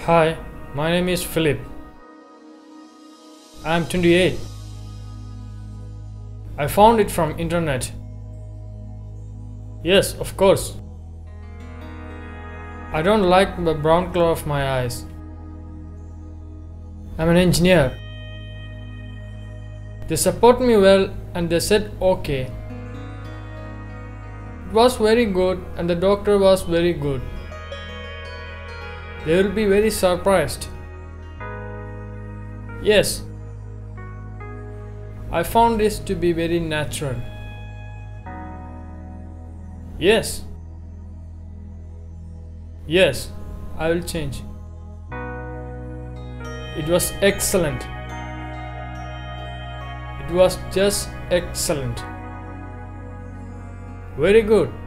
Hi, my name is Philip. I am 28. I found it from internet. Yes, of course. I don't like the brown color of my eyes. I'm an engineer. They support me well and they said okay. It was very good and the doctor was very good. They will be very surprised. Yes. I found this to be very natural. Yes. Yes, I will change. It was excellent. It was just excellent. Very good.